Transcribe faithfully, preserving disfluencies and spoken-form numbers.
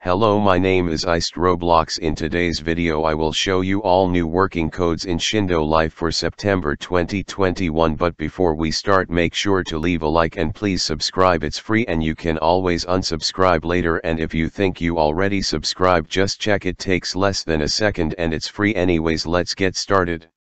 Hello, my name is Iced Roblox. In today's video I will show you all new working codes in Shindo Life for September twenty twenty-one. But before we start, make sure to leave a like and please subscribe. It's free and you can always unsubscribe later, and if you think you already subscribed, just check. It takes less than a second and it's free anyways. Let's get started.